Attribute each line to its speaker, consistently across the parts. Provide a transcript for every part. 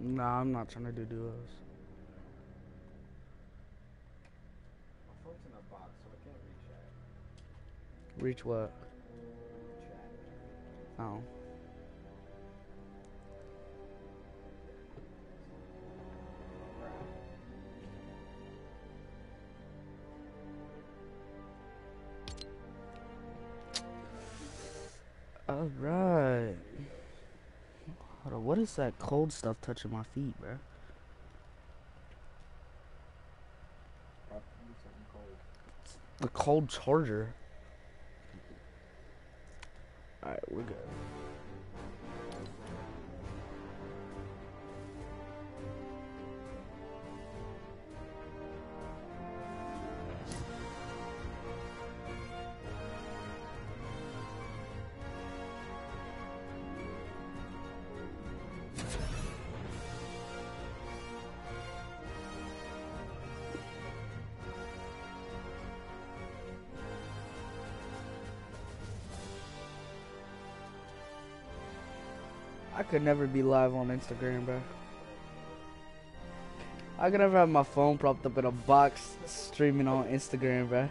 Speaker 1: Nah, I'm not trying to do duos.
Speaker 2: My phone's in a box, so I can't reach that.
Speaker 1: Reach what?
Speaker 2: Chat.
Speaker 1: Oh. Alright. Hold on, what is that cold stuff touching my feet, bro?
Speaker 2: Probably something cold.
Speaker 1: The cold charger. Alright, we're good. I could never be live on Instagram, bro. I could never have my phone propped up in a box streaming on Instagram, bro.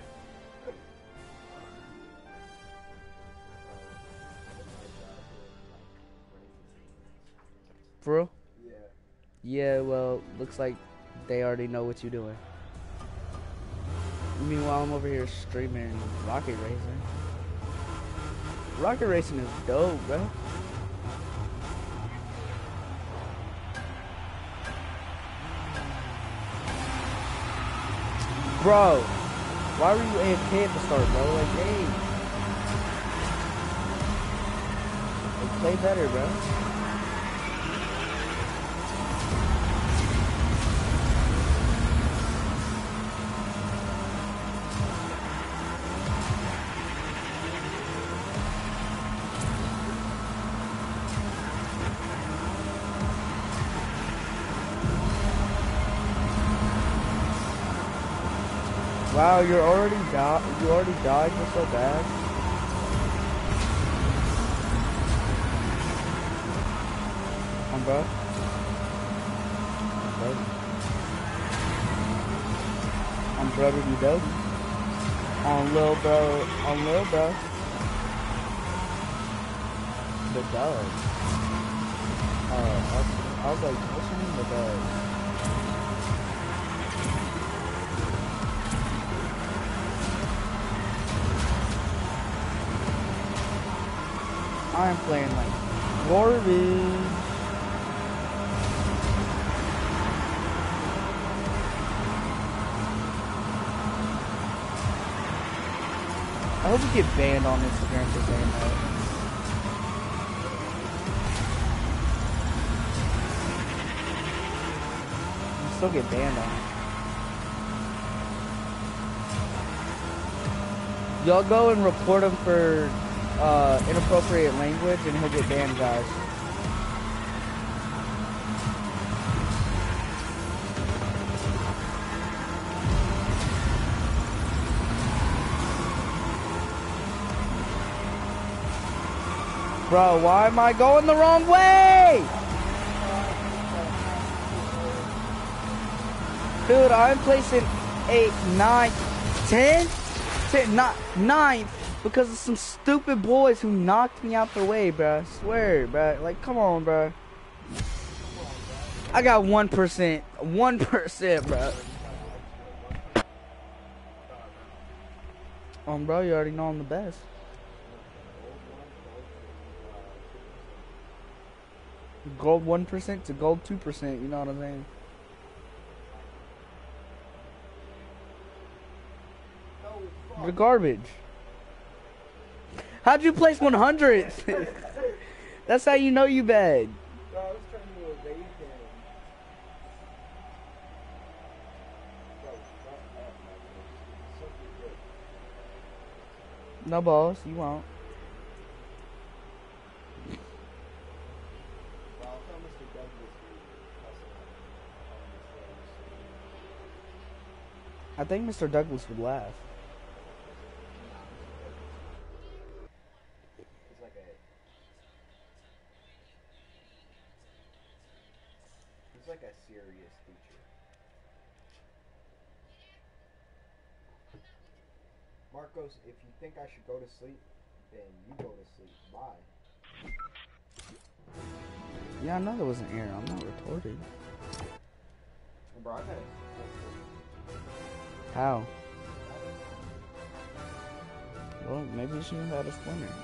Speaker 1: For real?
Speaker 2: Yeah.
Speaker 1: Yeah, well, looks like they already know what you're doing. Meanwhile, I'm over here streaming Rocket Racing. Rocket Racing is dope, bro. Bro, why were you AFK at the start, bro? Like, hey. Like, play better, bro. Wow, you already died just so bad. Bro. I'm brother you dope. On Lil Bro. The dog. I was like, what's your name, the dog? I'm playing like garbage. I hope we get banned on Instagram for saying that. We still get banned on it. Y'all go and report him for inappropriate language and he'll get banned, guys. Bro, why am I going the wrong way? Dude, I'm placing 8, 9, 10, 10, not 9th because of some stupid boys who knocked me out the way, bro. I swear, bro. Like, come on, bro. I got 1%. 1%, bro. Bro, you already know I'm the best. Gold 1% to gold 2%, you know what I'm saying? The garbage. How'd you place 100? That's how you know you bad.
Speaker 2: Bro, I was trying to evade him.
Speaker 1: No balls, you won't. I think Mr. Douglas would laugh.
Speaker 2: like a serious teacher. Marcos, if you think I should go to sleep, then you go to sleep. Bye.
Speaker 1: Yeah, I know there was an error. I'm not retarded.
Speaker 2: Bro, I got it.
Speaker 1: How? Well, maybe you shouldn't have had a splinter.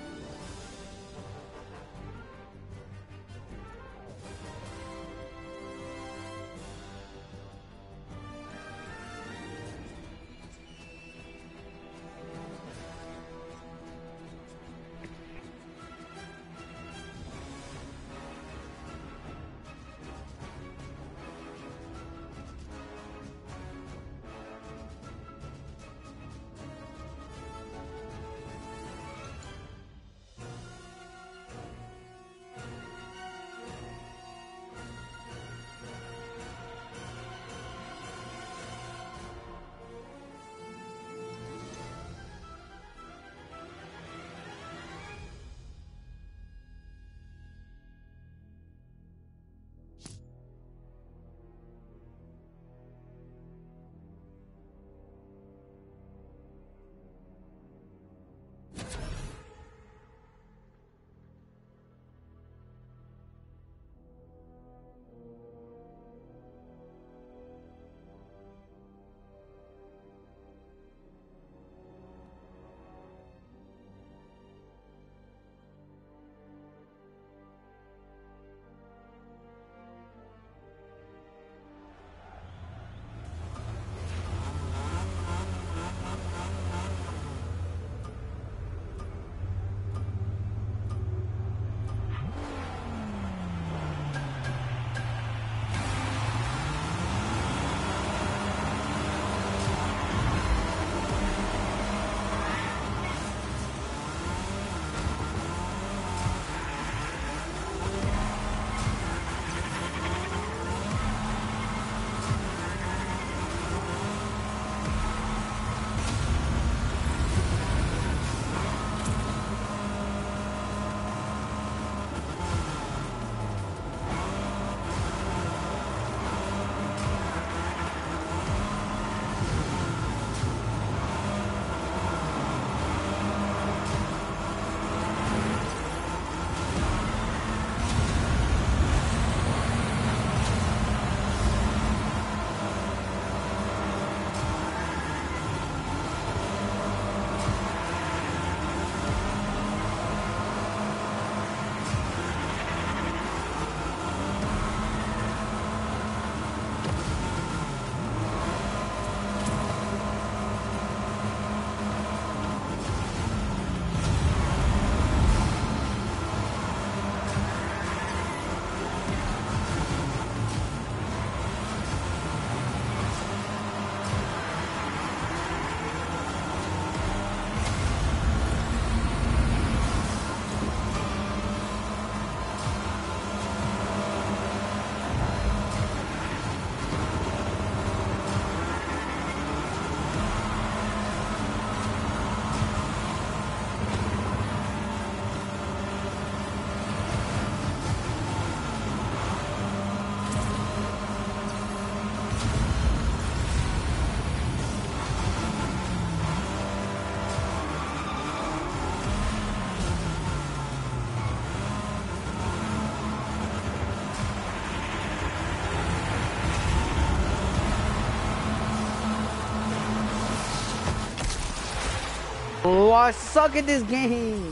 Speaker 1: Oh, I suck at this game.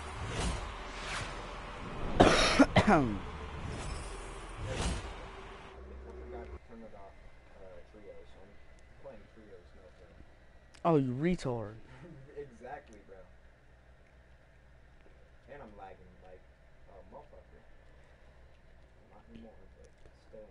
Speaker 2: I forgot to turn it off trios, so I'm playing trios now.
Speaker 1: Oh, you retard.
Speaker 2: Exactly, bro. And I'm lagging like a motherfucker. Not anymore, but still.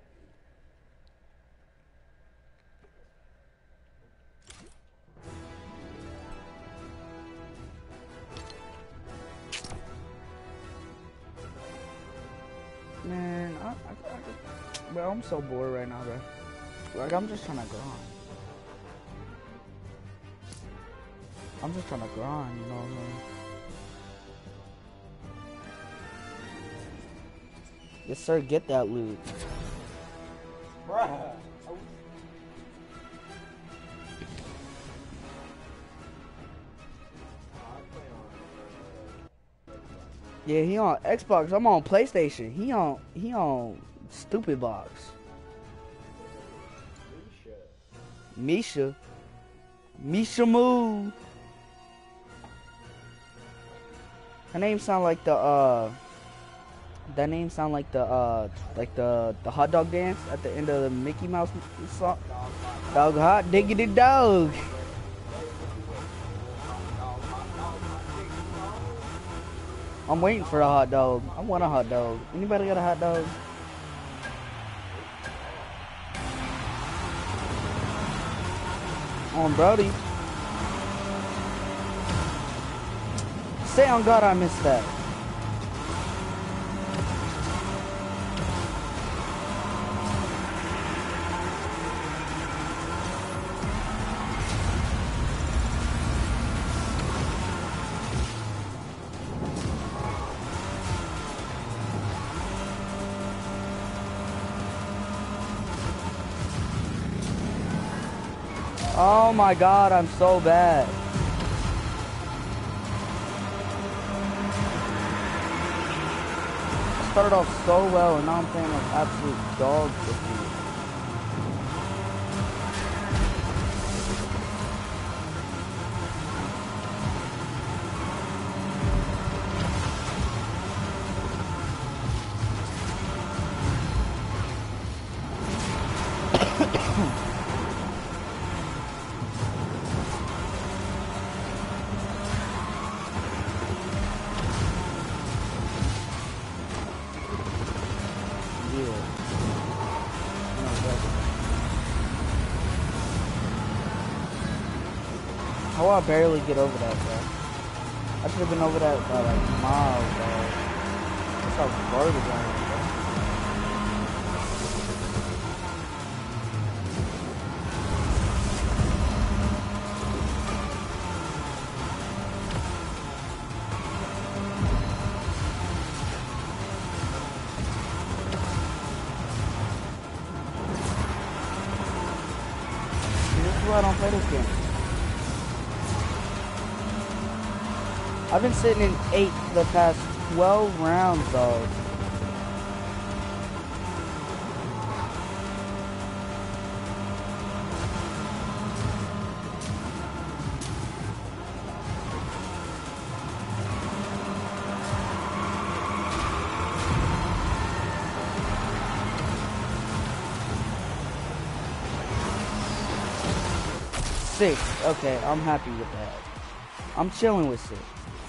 Speaker 1: Man, bro, I'm so bored right now, bro. Like, I'm just trying to grind. I'm just trying to grind, you know what I mean? Yes, sir, get that loot.
Speaker 2: Bruh.
Speaker 1: Yeah, he on Xbox. I'm on PlayStation. He on stupid box. Misha Moo. Her name sound like the that name sound like the hot dog dance at the end of the Mickey Mouse song. Dog hot diggity dog. I'm waiting for a hot dog. I want a hot dog. Anybody got a hot dog? On Brody. Say on God I missed that. Oh my God, I'm so bad. I started off so well and now I'm playing like absolute dog shit. 'Cause I barely get over that, bro. I should have been over that by like miles, bro. That's how garbage I am, bro. 'Cause this is why I don't play this game. I've been sitting in 8 for the past 12 rounds, though. Six. Okay, I'm happy with that. I'm chilling with 6.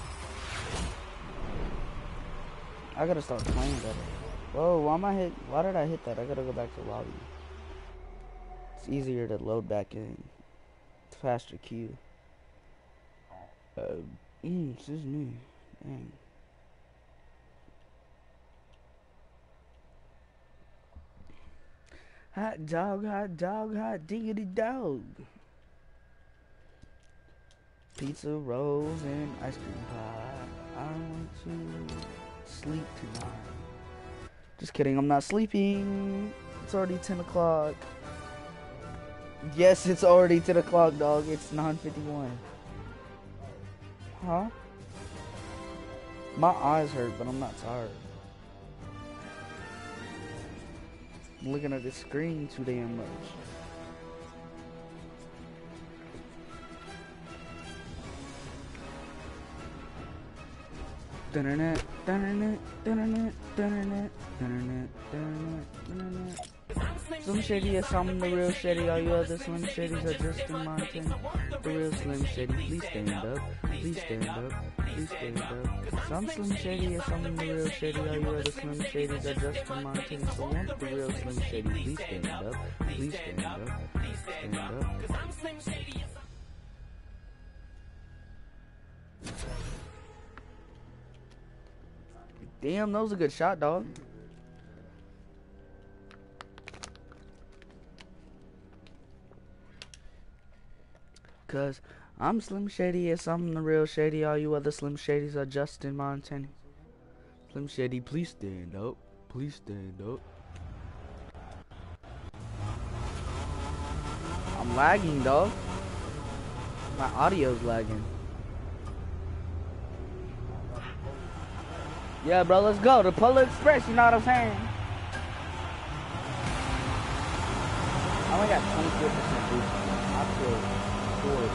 Speaker 1: I gotta start playing better. Whoa, why did I hit that? I gotta go back to lobby. It's easier to load back in. It's faster queue. This is new. Dang. Hot dog, hot diggity dog. Pizza, rolls, and ice cream pie. I want to sleep tonight. Just kidding, I'm not sleeping. It's already 10 o'clock. Yes, it's already 10 o'clock, dog. It's 9:51. Huh? My eyes hurt, but I'm not tired. I'm looking at the screen too damn much. Slim Shady is I'm the real Shady. All you other Slim Shadys are just in Mountain. The real Slim Shady. Please stand up. Please stand up. Please stand up. Some Slim Shady is I'm the real Shady. All you other Slim Shadys are just in Mountain. So want the real Slim Shady. Please stand up. Please stand up. Stand up. Damn, that was a good shot, dog. Cause I'm Slim Shady, yes, I'm the real Shady. All you other Slim Shadys are just in Montana. Slim Shady, please stand up. Please stand up. lagging, dog. My audio's lagging. Yeah, bro, let's go. The Polar Express, you know what I'm saying? I only got 24% boost. I feel good.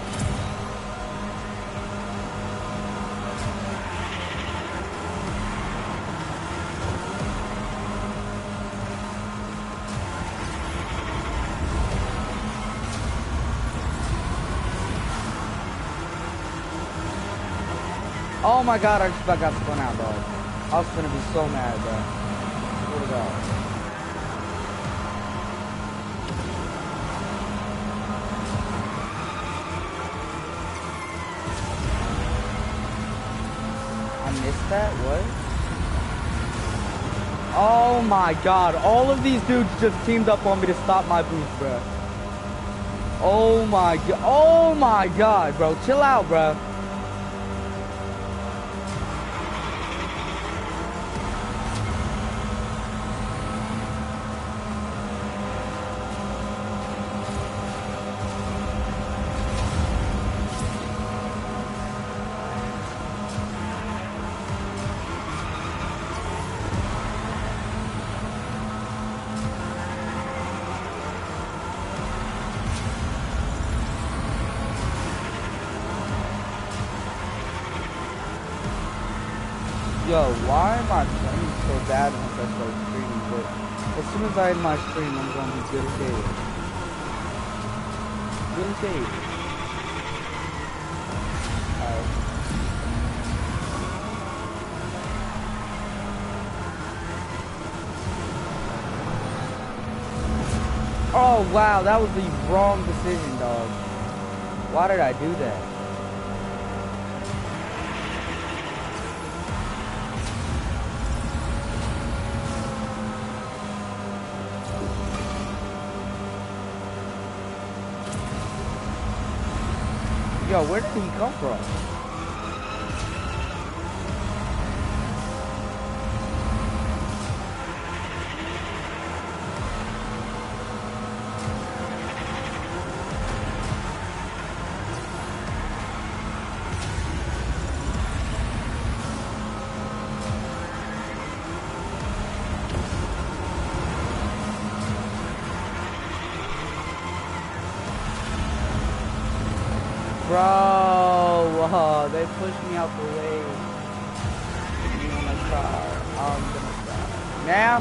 Speaker 1: Oh my god, I just about got spun out, dog. I was gonna be so mad, bro. Swear to God. I missed that? What? Oh my god, all of these dudes just teamed up on me to stop my boost, bro. Oh my god, bro. Chill out, bro. Yo, why am I playing so bad once I start streaming? But as soon as I end my stream, I'm gonna be good as hell. Good as hell. Alright. Oh wow, that was the wrong decision, dog. Why did I do that? Yo, where did he come from? Bro, they pushed me out the way. I'm gonna cry. I'm gonna cry. Now?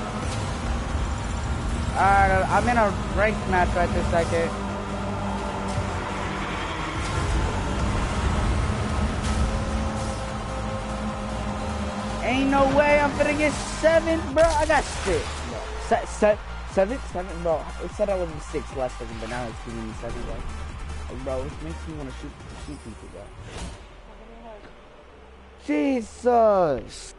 Speaker 1: Alright, I'm in a ranked match right this second. Ain't no way I'm gonna get 7th, bro. I got 6, bro. 7th, bro. It said I was in 6th last second, but now it's giving me 7th, bro. Like, bro, it makes me want to shoot people, bro. Jesus.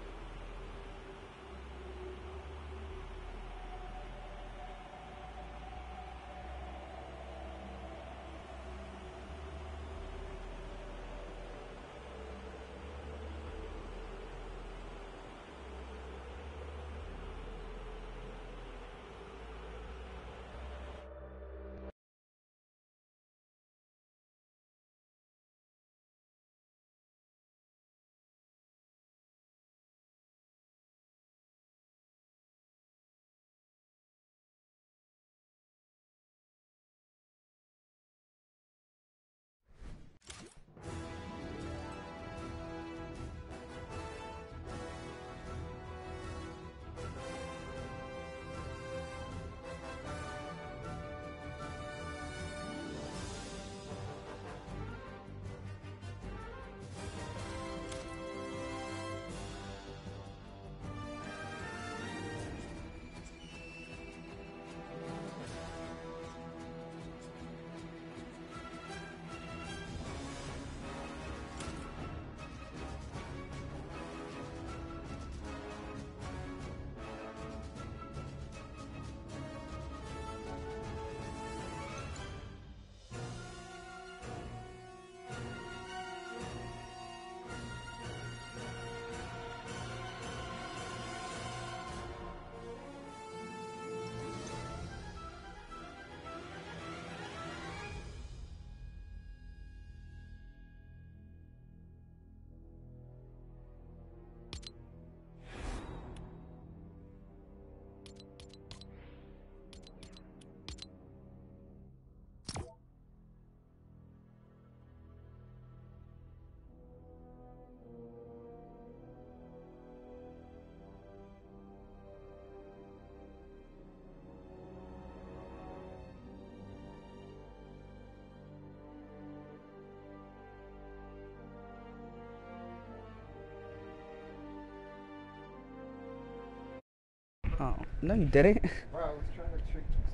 Speaker 1: Oh, no you didn't.
Speaker 2: Bro, I was trying to trick you.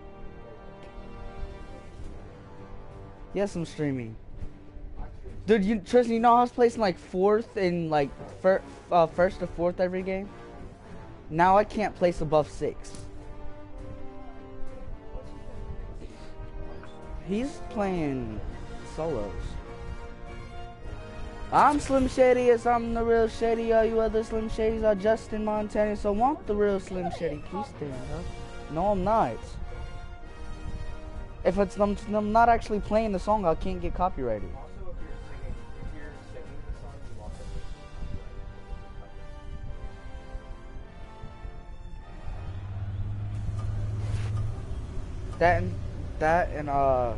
Speaker 1: Yes, I'm streaming.
Speaker 2: I tricked
Speaker 1: Dude, Tristan, you know I was placing like 4th in like first to 4th every game? Now I can't place above 6. He's playing solos. I'm Slim Shady, yes, I'm the real Shady. All you other Slim Shadys are Justin Montana, so want the real Slim Shady. Please stand up. No, I'm not. If I'm not actually playing the song, I can't get copyrighted.
Speaker 2: Also, if you're singing the song, you also have
Speaker 1: That and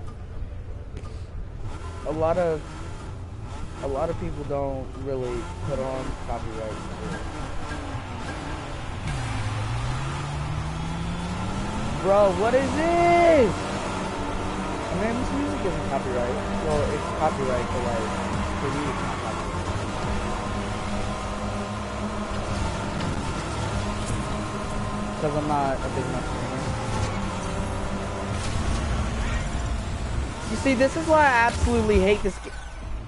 Speaker 1: a lot of people don't really put on copyright. Bro, what is this? I mean, this music isn't copyright. Well, it's copyright, but like, for me, it's not copyright. Because I'm not a big enough streamer. You see, this is why I absolutely hate this game.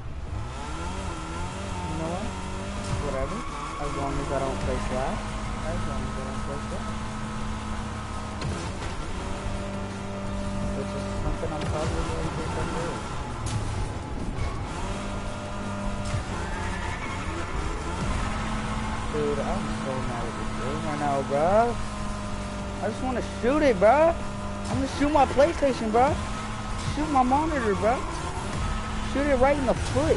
Speaker 1: You know what? Whatever. As long as I don't place last. As long as I don't place last. Which is something I'm probably going to pick up here. Dude, I'm so mad at this game right now, bro. I just want to shoot it, bro. I'm gonna shoot my PlayStation, bro. Shoot my monitor, bro. Shoot it right in the foot.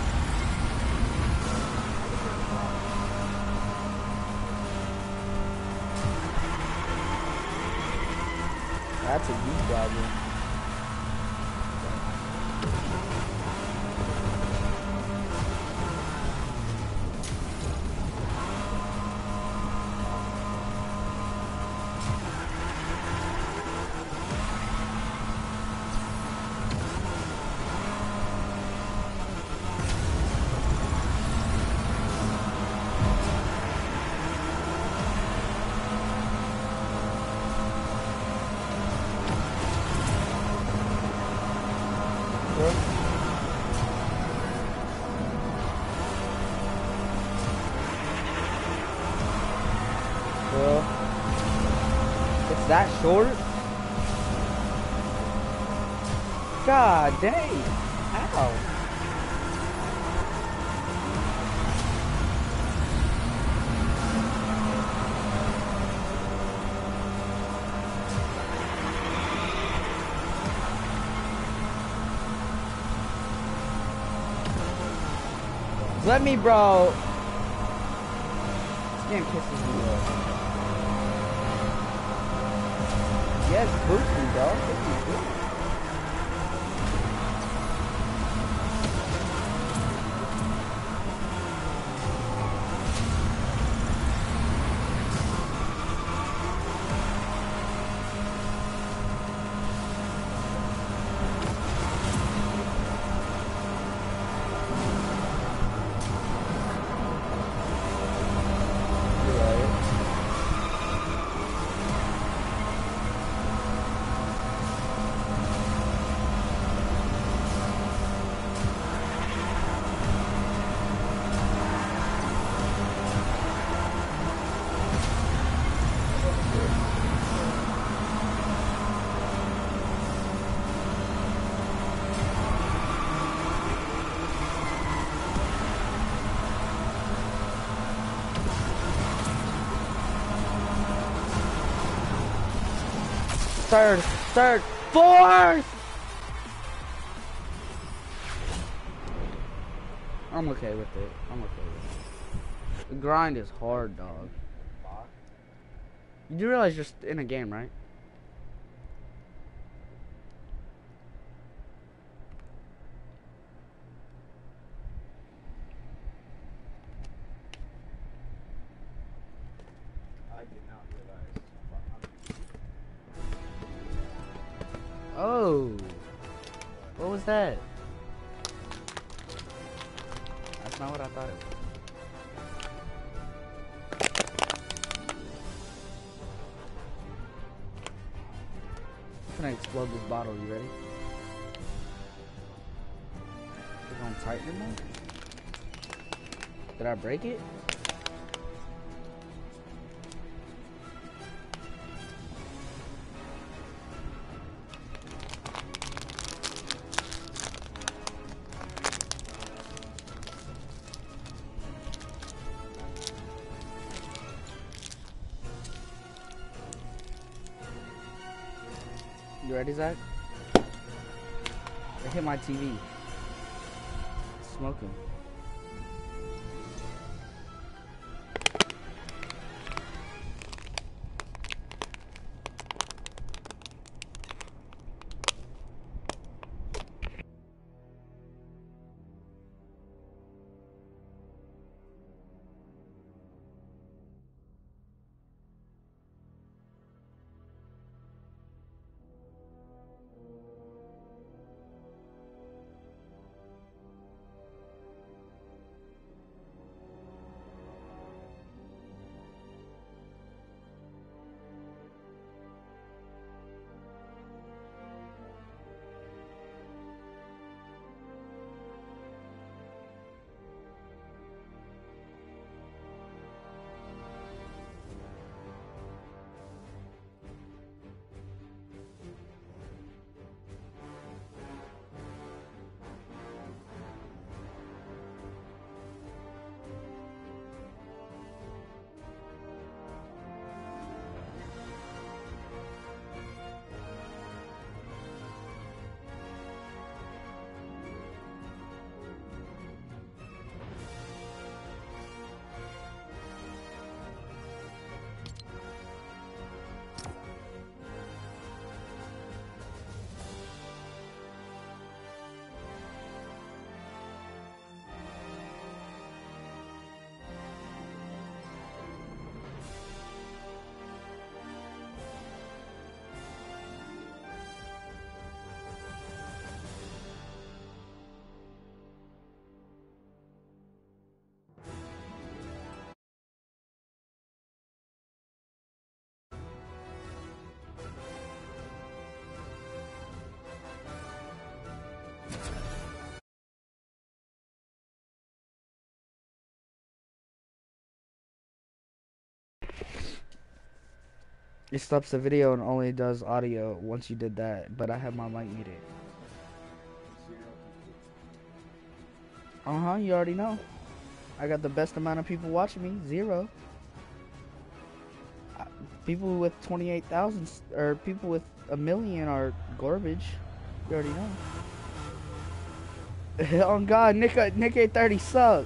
Speaker 1: That's a you problem. That short? God dang. Ow. Let me, bro. This game pisses me off. Yes, boosting, dog. Third, fourth! I'm okay with it. I'm okay with it. The grind is hard, dog. You do realize you're in a game, right?
Speaker 2: I did not realize.
Speaker 1: Oh. What was that? That's not what I thought it was. gonna explode this bottle. You ready? We're gonna tighten it now. Did I break it? You ready, Zach? It hit my TV. It's smoking. It stops the video and only does audio once you did that, but I have my mic muted. You already know. I got the best amount of people watching me, 0. People with 28,000 or people with 1 million are garbage. You already know. Oh God, Nick A30 suck.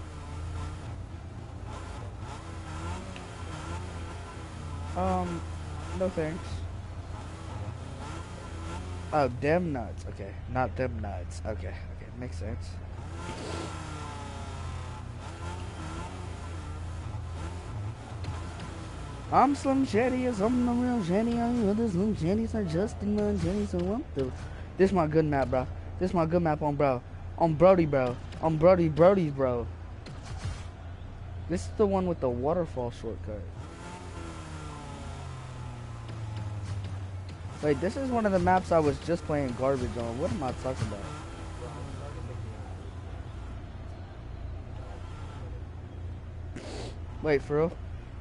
Speaker 1: No thanks. Oh, them nuts. Okay, not them nuts. Okay, makes sense. I'm Slim Shady, I'm the real Shady. I'm other Slim Shadys are Justin and Shady, so I'm through. This my good map, bro. This my good map on bro. On Brody, bro. On Brody's, bro. This is the one with the waterfall shortcut. Wait, this is one of the maps I was just playing garbage on. What am I talking about? Wait, for real?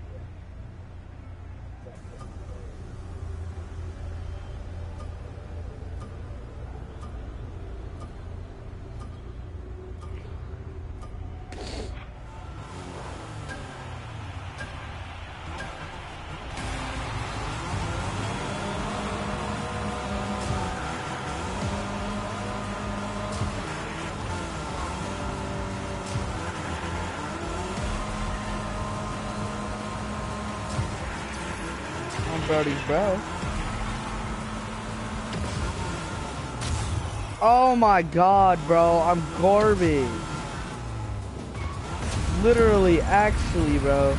Speaker 1: Brody's, bro. Oh my God, bro. I'm garbage. Literally, actually, bro.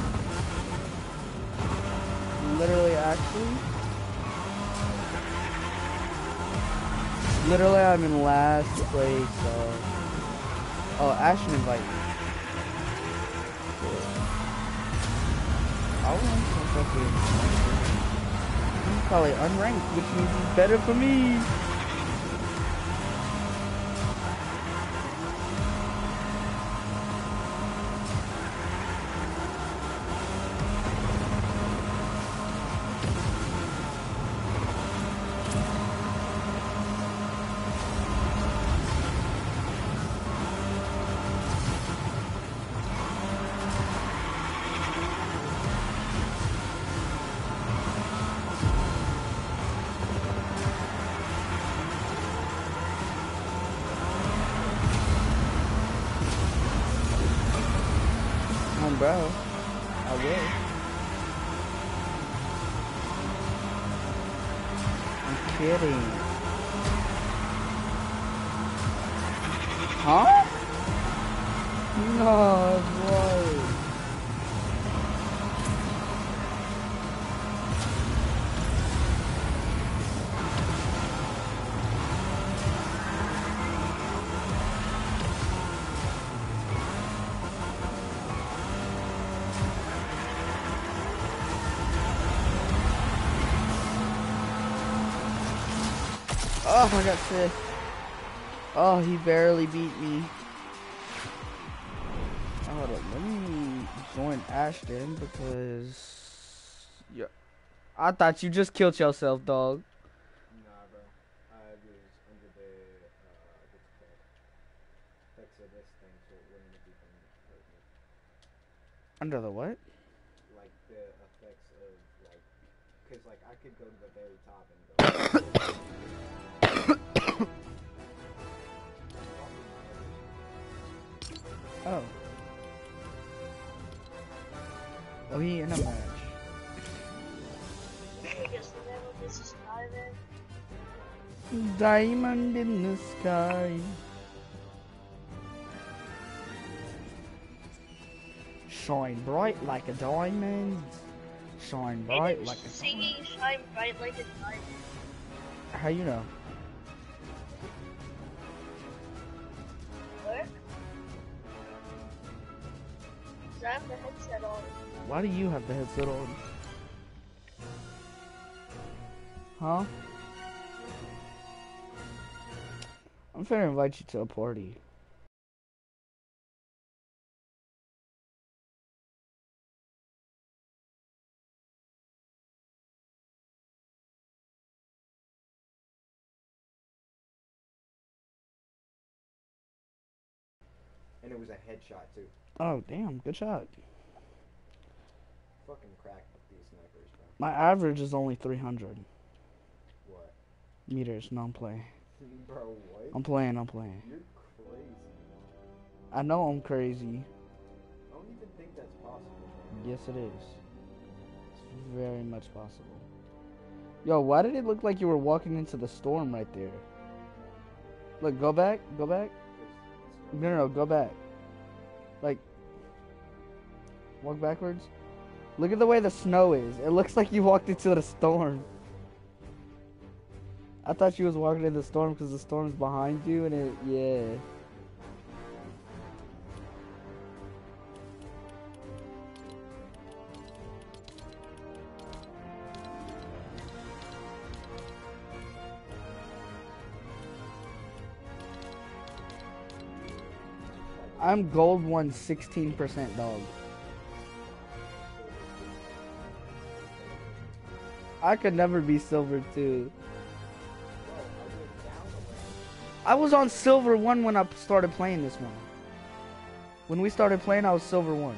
Speaker 1: Literally, actually. Literally, I'm in last place, so. Oh, Ashton invite me. I want some fucking. Probably unranked, which means it's better for me. Bro, I will. I'm kidding. Huh? No, boy. Oh, I got sick. Oh, he barely beat me. Hold up, let me join Ashton because I thought you just killed yourself, dog.
Speaker 2: Nah, bro. I was under the, what's it called? Effects of this thing, so it wouldn't have even hurt me.
Speaker 1: Under the what?
Speaker 2: Like, the effects of, like, because, like, I could go to the very top and go.
Speaker 1: Oh. Oh, he in a match. Diamond in the sky. Shine bright like a diamond. Shine bright like a
Speaker 3: singing shine bright like a diamond.
Speaker 1: How you know?
Speaker 3: What? I have the headset on.
Speaker 1: Why do you have the headset on? Huh? I'm finna invite you to a party.
Speaker 2: And it was a headshot, too.
Speaker 1: Oh, damn. Good shot.
Speaker 2: Fucking cracked with these snipers, bro.
Speaker 1: My average is only 300
Speaker 2: What?
Speaker 1: meters. No, I'm playing.
Speaker 2: Bro, what?
Speaker 1: I'm playing.
Speaker 2: You're crazy.
Speaker 1: I know I'm crazy.
Speaker 2: I don't even think that's possible, bro.
Speaker 1: Yes, it is. It's very much possible. Yo, why did it look like you were walking into the storm right there? Look, go back. Go back. No, go back. Like, walk backwards. Look at the way the snow is. It looks like you walked into the storm. I thought you was walking in the storm because the storm's behind you and it, yeah. I'm gold 1 16%, dog. I could never be silver 2. I was on silver 1 when I started playing this one. When we started playing, I was silver 1.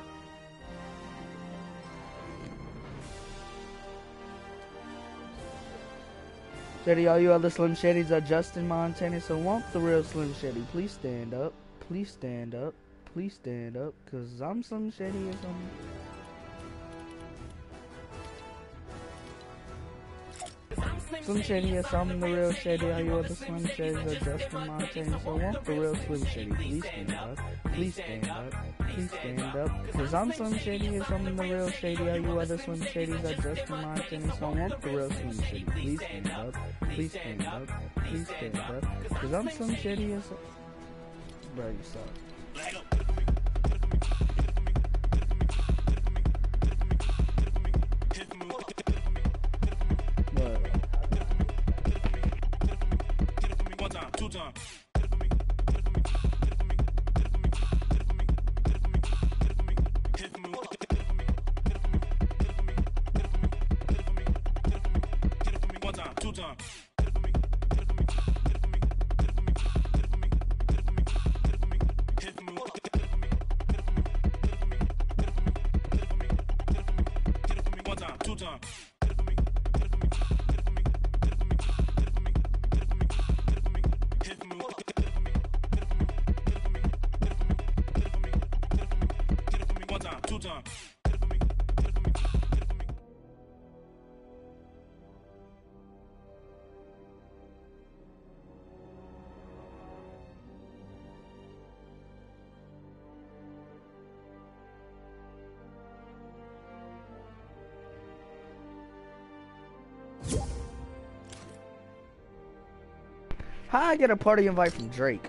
Speaker 1: Shady, all you other Slim Shadys are Justin Montana, so want the real Slim Shady. Please stand up. Please stand up. Please stand up. Cause I'm Slim Shady or something. Slim Shady, yes, I'm the real Shady. All you other Slim Shadys are Justin Montana, so want the real Slim Shady. Please stand up. Please stand up. Please stand up. Cause I'm Slim Shady, yes, I'm the real Shady. All you other Slim Shadys are Justin Montana, so want the real Slim Shady. Please stand up. Please stand up. Please stand up. Cause I'm Slim Shady, yes. Bro, you suck. How I get a party invite from Drake?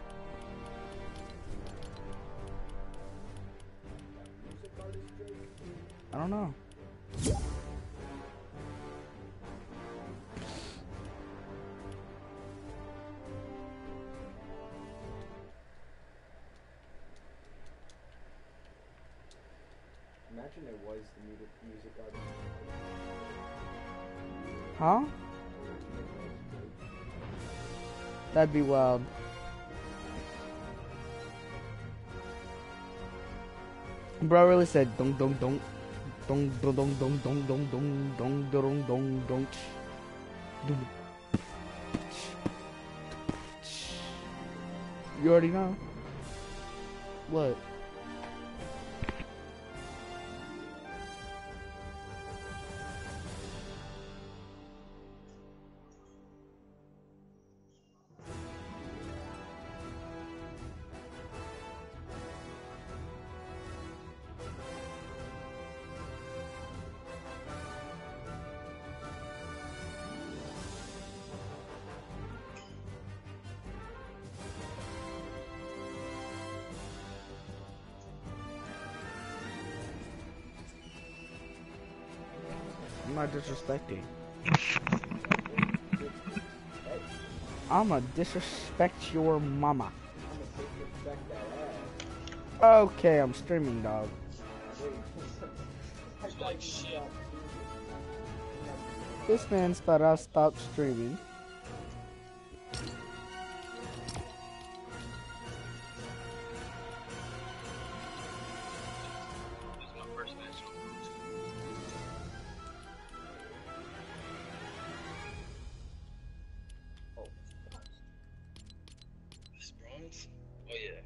Speaker 1: I don't know.
Speaker 2: Imagine it was the music artist.
Speaker 1: Huh? That'd be wild. Bro really said dong dong dong dong dong dong dong dong dong dong dong dong dong dong. You already know. What? I'm not disrespecting. I'ma disrespect your mama. Okay, I'm streaming, dog.
Speaker 4: Like shit.
Speaker 1: This man's thought I stopped streaming.
Speaker 4: This is my first match.
Speaker 2: Oh,
Speaker 4: This bronze? Oh yeah.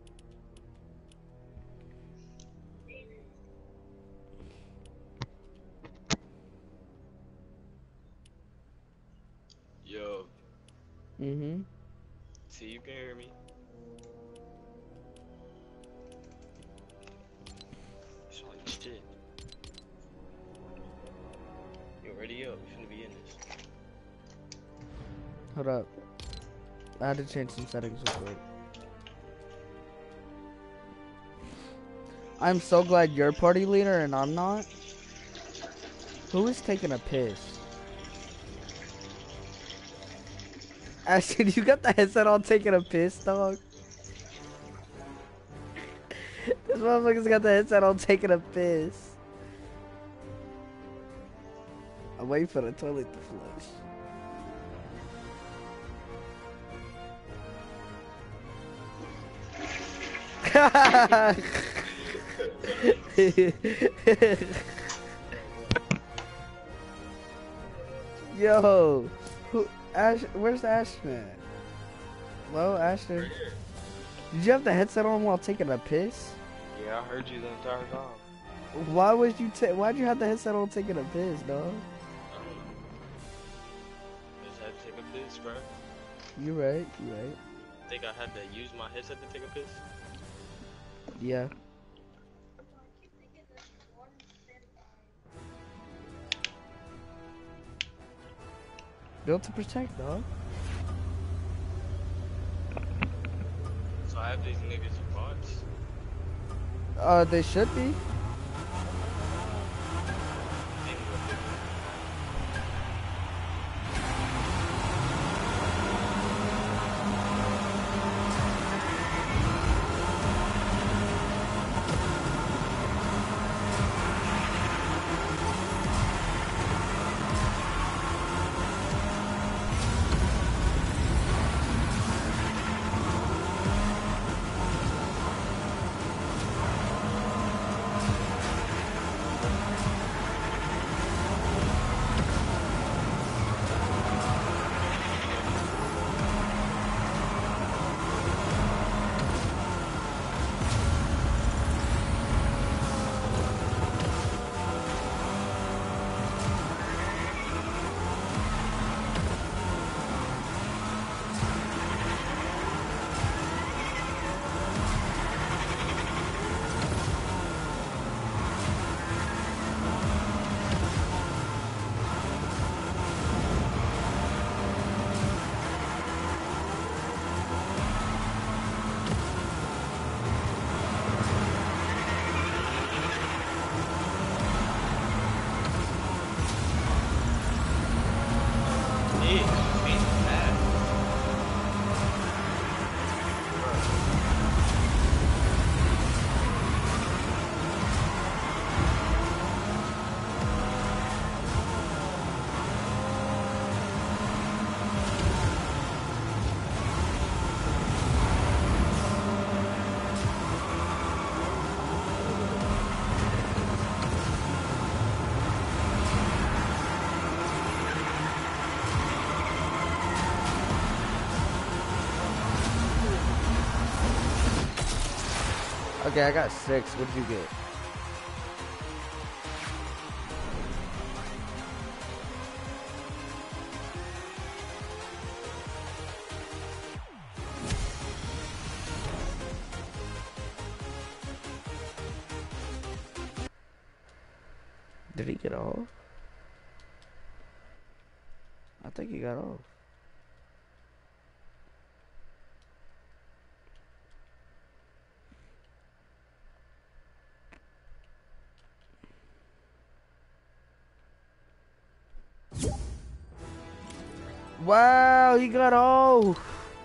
Speaker 4: Yo,
Speaker 1: Mm-hmm.
Speaker 4: see, you can hear me. It's like shit. Yo, ready up. You shouldn't be in this.
Speaker 1: Hold up. I had to change some settings real quick. I'm so glad you're party leader and I'm not. Who is taking a piss? Ashton, you got the headset on taking a piss, dog? This motherfucker's got the headset on taking a piss. I'm waiting for the toilet to flush. Yo, who? Ash? Where's Ashton? Hello, Ashton.
Speaker 4: Right here.
Speaker 1: Did you have the headset on while taking a piss?
Speaker 4: Yeah, I heard you the entire time.
Speaker 1: Why would you why'd you have the headset on taking a piss, dog?
Speaker 4: I don't know. Just had to take a piss, bro.
Speaker 1: You right, you right.
Speaker 4: Think I had to use my headset to take a piss?
Speaker 1: Yeah. Built to protect, dog.
Speaker 4: So I have these niggas as bots.
Speaker 1: They should be.
Speaker 4: is. It's bad.
Speaker 1: Okay, I got 6. What did you get? Did he get off? I think he got off. Wow, he got off.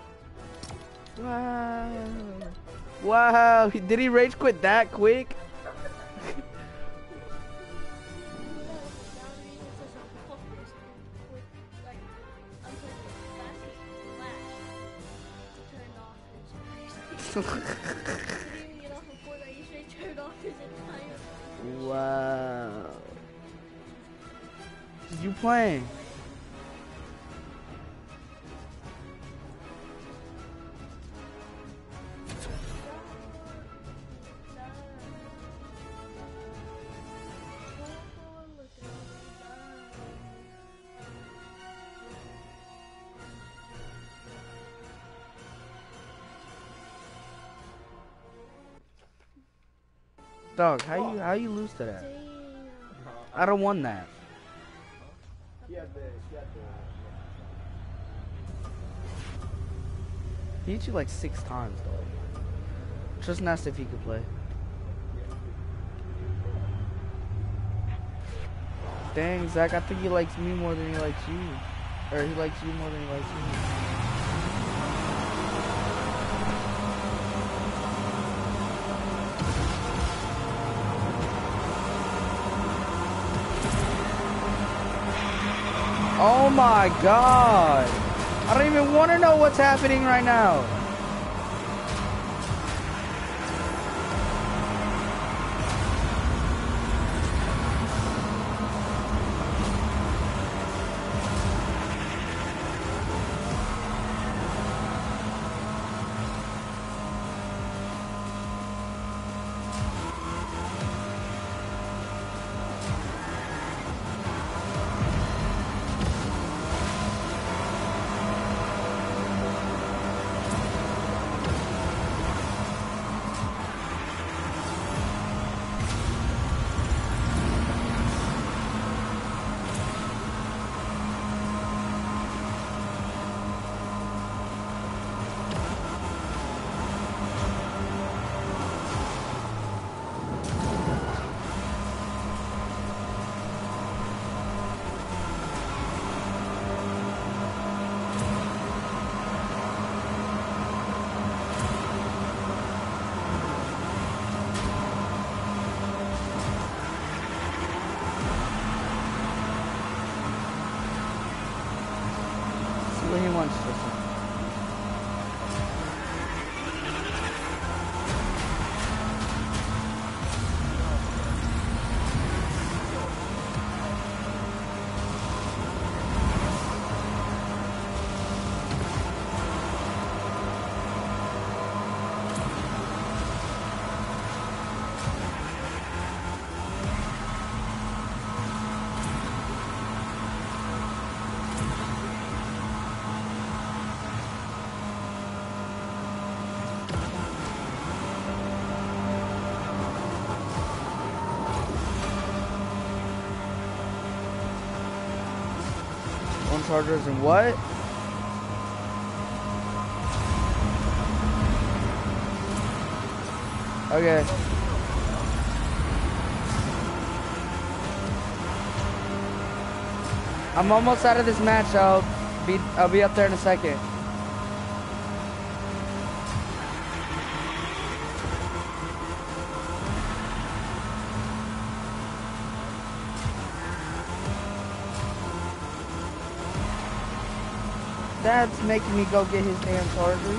Speaker 1: Wow. Wow, did he rage quit that quick? Wow. You playing? Dog, how you lose to that? I don't want that.
Speaker 2: He had the
Speaker 1: He hit you like 6 times, dog. Just asked if he could play. Dang, Zach, I think he likes me more than he likes you. Or he likes you more than he likes me. Oh my god! I don't even want to know what's happening right now. What he wants to listen. Chargers and what? Okay. I'm almost out of this match, y'all. I'll be up there in a second. Dad's making me go get his damn chargers.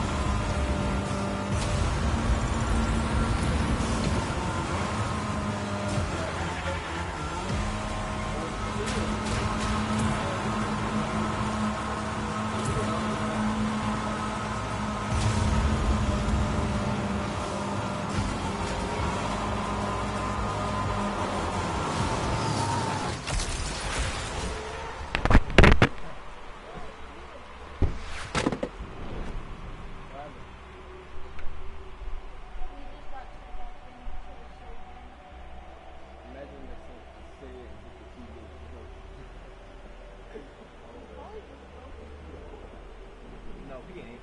Speaker 2: Imagine this city and just a TV. No, he ain't.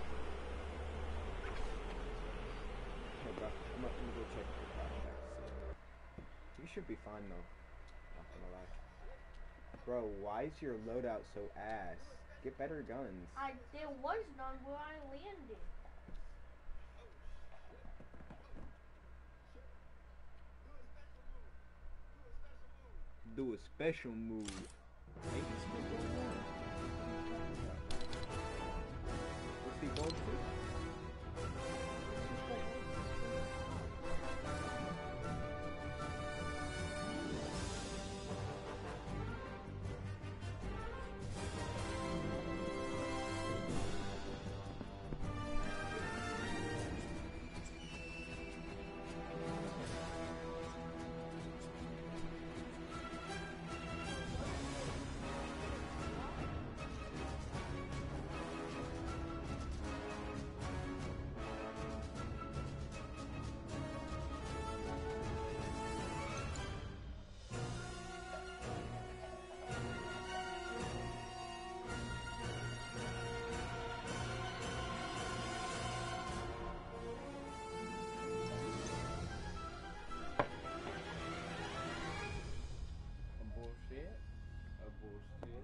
Speaker 2: Hey, bro, I'm gonna go check your contacts. You should be fine though. Not gonna lie. Bro, why is your loadout so ass? Get better guns.
Speaker 3: There was none where I landed.
Speaker 2: Do a special move. Maybe still going on. What's he going to? A bullshit.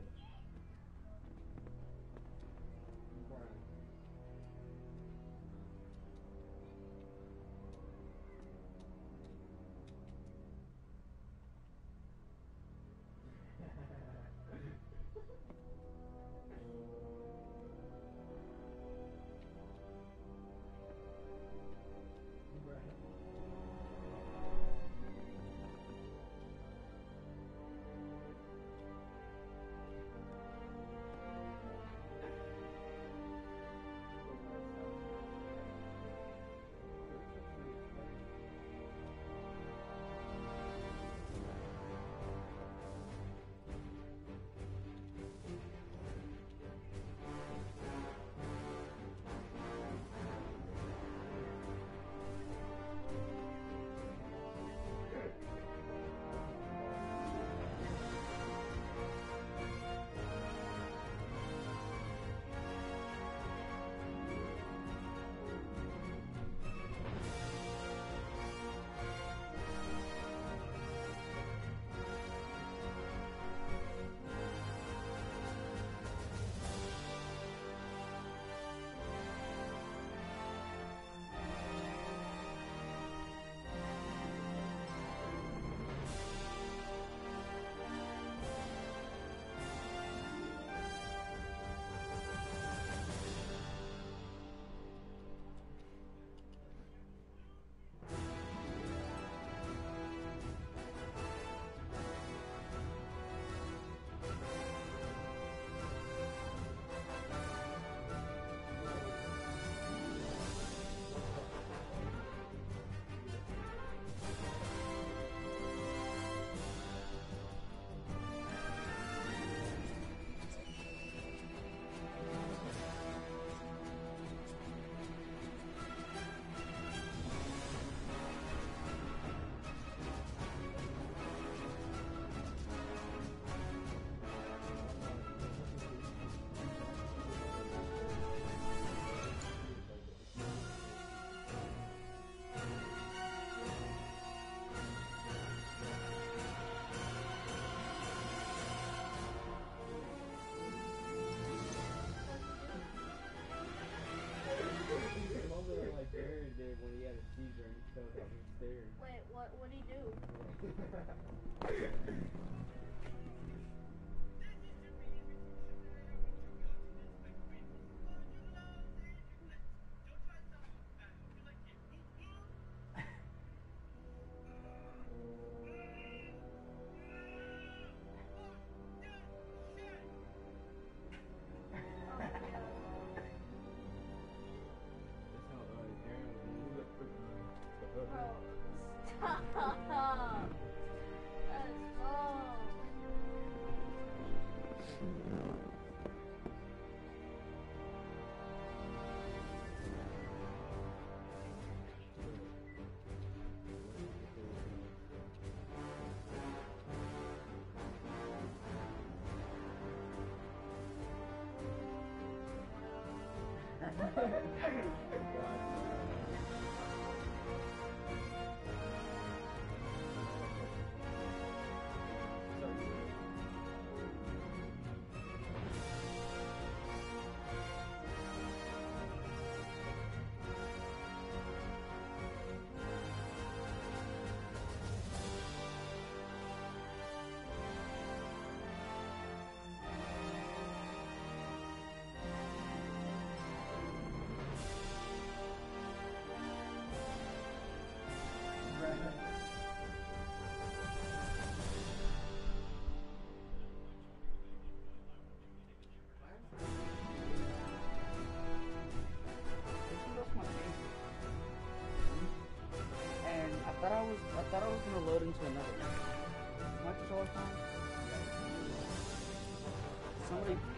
Speaker 3: Stop. That's wrong.
Speaker 1: And I thought I was gonna load into another one. Much as all the time. Somebody